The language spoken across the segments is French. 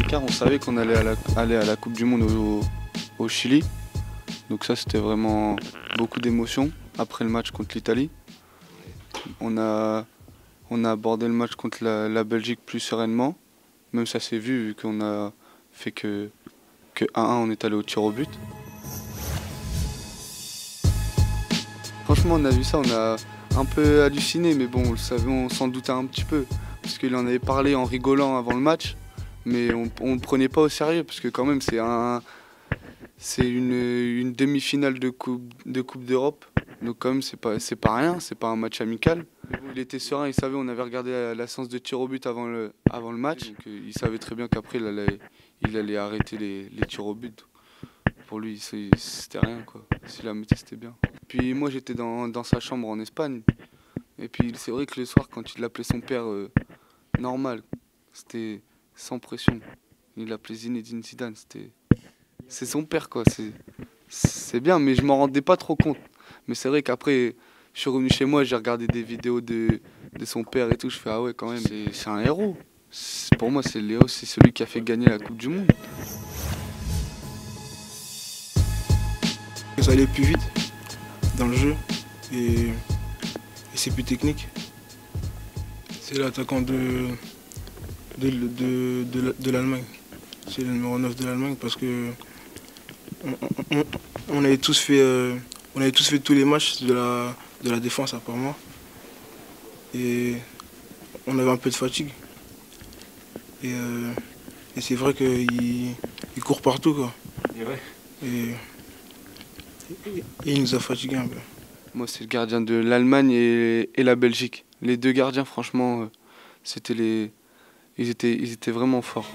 d'écart. On savait qu'on allait aller à la Coupe du Monde au Chili. Donc ça, c'était vraiment beaucoup d'émotions après le match contre l'Italie. On a abordé le match contre la Belgique plus sereinement. Même ça s'est vu qu'on a fait que 1-1, on est allé au tir au but. Franchement, on a vu ça, on a un peu halluciné, mais bon, on le savait, on s'en doutait un petit peu. Parce qu'il en avait parlé en rigolant avant le match, mais on ne le prenait pas au sérieux, parce que quand même, c'est une demi-finale de Coupe d'Europe. Donc quand même, c'est pas rien, c'est pas un match amical. Mais bon, il était serein, il savait, on avait regardé la séance de tir au but avant le match. Donc, il savait très bien qu'après, il allait arrêter les tirs au but. Pour lui, c'était rien, quoi. S'il la mettait, c'était bien. Puis moi, j'étais dans sa chambre en Espagne. Et puis c'est vrai que le soir, quand il appelait son père normal, c'était sans pression. Il l'appelait Zinedine Zidane, c'est son père, quoi. C'est bien, mais je m'en rendais pas trop compte. Mais c'est vrai qu'après, je suis revenu chez moi, j'ai regardé des vidéos de son père et tout. Je fais ah ouais, quand même, c'est un héros. Pour moi, c'est le héros, c'est celui qui a fait gagner la Coupe du Monde. Ça allait plus vite dans le jeu et c'est plus technique. C'est l'attaquant de l'Allemagne. C'est le numéro 9 de l'Allemagne parce que on avait tous fait tous les matchs de la défense à part moi. Et on avait un peu de fatigue. Et c'est vrai qu'il court partout, quoi. Et il nous a fatigués un peu. Moi, c'est le gardien de l'Allemagne et la Belgique. Les deux gardiens, franchement, ils étaient vraiment forts.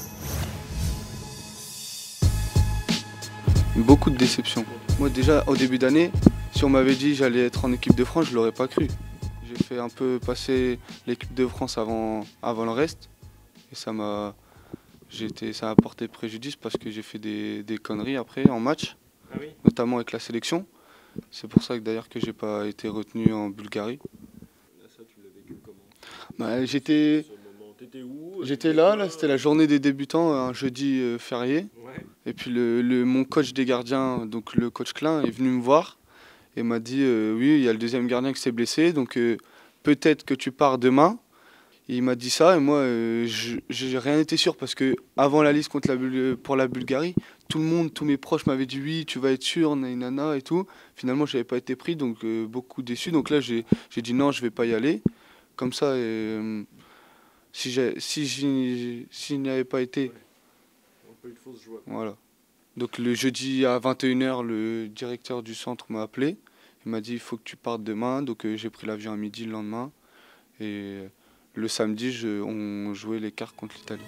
Beaucoup de déceptions. Moi, déjà, au début d'année, si on m'avait dit que j'allais être en équipe de France, je l'aurais pas cru. J'ai fait un peu passer l'équipe de France avant le reste. Et ça m'a porté préjudice parce que j'ai fait des conneries après en match, notamment avec la sélection. C'est pour ça que d'ailleurs que j'ai pas été retenu en Bulgarie. Ça, tu l'as vécu comment? T'étais où? J'étais là, c'était la journée des débutants, un jeudi férié. Ouais. Et puis mon coach des gardiens, donc le coach Klein, est venu me voir et m'a dit oui, il y a le deuxième gardien qui s'est blessé, donc peut-être que tu pars demain. Et il m'a dit ça et moi, j'ai rien été sûr parce que avant la liste pour la Bulgarie, tout le monde, tous mes proches m'avaient dit oui, tu vas être sûr, nanana et tout. Finalement, je n'avais pas été pris, donc beaucoup déçu. Donc là, j'ai dit non, je vais pas y aller. Comme ça, si je n'y avais pas été, Un peu une fausse joie. voilà. Donc le jeudi à 21h, le directeur du centre m'a appelé. Il m'a dit il faut que tu partes demain. Donc j'ai pris l'avion à midi le lendemain. Et le samedi, on jouait les quarts contre l'Italie.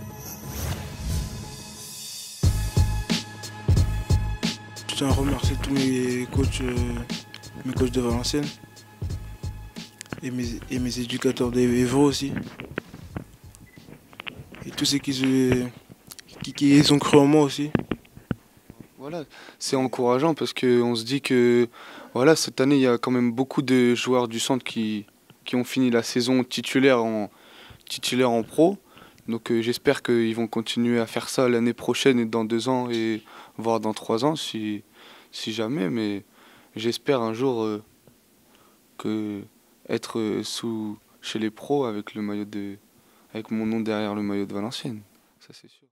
Je tiens à remercier tous mes coachs de Valenciennes et mes éducateurs d'Évreux aussi. Et tous ceux qui ont cru en moi aussi. Voilà, c'est encourageant parce qu'on se dit que voilà, cette année, il y a quand même beaucoup de joueurs du centre qui ont fini la saison titulaire en pro. Donc j'espère qu'ils vont continuer à faire ça l'année prochaine et dans 2 ans et voire dans 3 ans si jamais. Mais j'espère un jour être chez les pros avec avec mon nom derrière le maillot de Valenciennes. Ça c'est sûr.